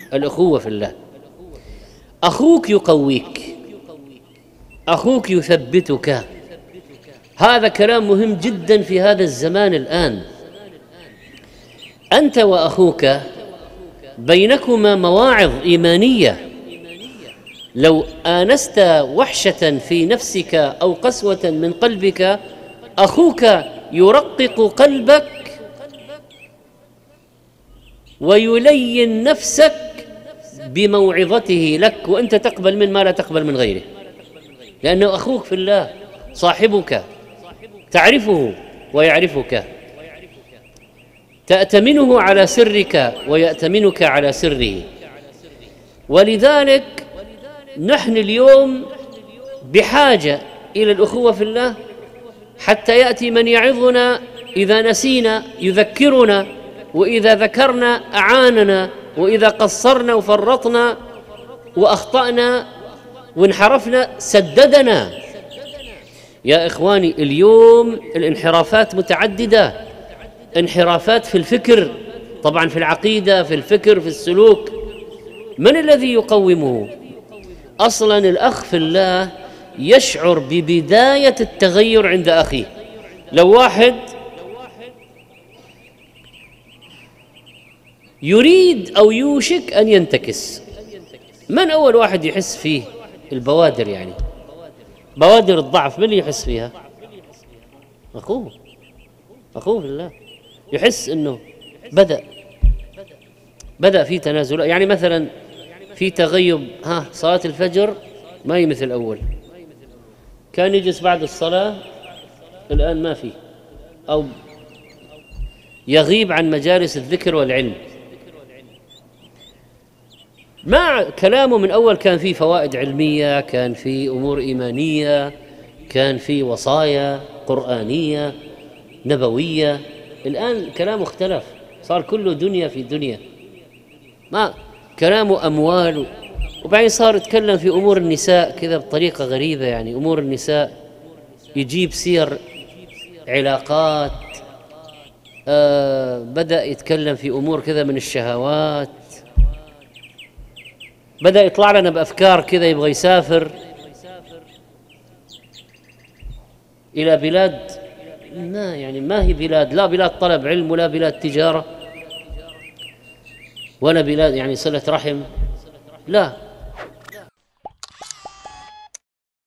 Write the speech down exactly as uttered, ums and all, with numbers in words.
الأخوة في الله. أخوك يقويك، أخوك يثبتك. هذا كلام مهم جدا في هذا الزمان الآن. أنت وأخوك بينكما مواعظ إيمانية، لو آنست وحشة في نفسك أو قسوة من قلبك أخوك يرقق قلبك ويلين نفسك بموعظته لك، وأنت تقبل من ما لا تقبل من غيره، لأنه أخوك في الله، صاحبك، تعرفه ويعرفك، تأتمنه على سرك ويأتمنك على سره. ولذلك نحن اليوم بحاجة إلى الأخوة في الله، حتى يأتي من يعظنا إذا نسينا يذكرنا، وإذا ذكرنا أعاننا، وإذا قصرنا وفرطنا وأخطأنا وانحرفنا سددنا. يا إخواني، اليوم الانحرافات متعددة، انحرافات في الفكر، طبعا في العقيدة، في الفكر، في السلوك. من الذي يقومه؟ أصلا الأخ في الله يشعر ببداية التغير عند أخيه. لو واحد يريد أو يوشك أن ينتكس، من أول واحد يحس فيه؟ البوادر، يعني بوادر الضعف، من اللي يحس فيها؟ أخوه، أخوه في الله. يحس أنه بدأ بدأ في تنازل، يعني مثلا في تغيب، ها صلاة الفجر ما هي مثل أول، كان يجلس بعد الصلاة، الآن ما في، أو يغيب عن مجالس الذكر والعلم. مع كلامه من أول كان في فوائد علمية، كان في أمور إيمانية، كان في وصايا قرآنية نبوية. الآن كلامه اختلف، صار كله دنيا في دنيا، ما كلامه أموال. وبعدين صار يتكلم في أمور النساء كذا بطريقة غريبة، يعني أمور النساء يجيب سير علاقات، آه بدأ يتكلم في أمور كذا من الشهوات، بدأ يطلع لنا بأفكار كذا، يبغى يسافر إلى بلاد ما يعني ما هي بلاد، لا بلاد طلب علم، ولا بلاد تجارة، ولا بلاد يعني صلة رحم، لا،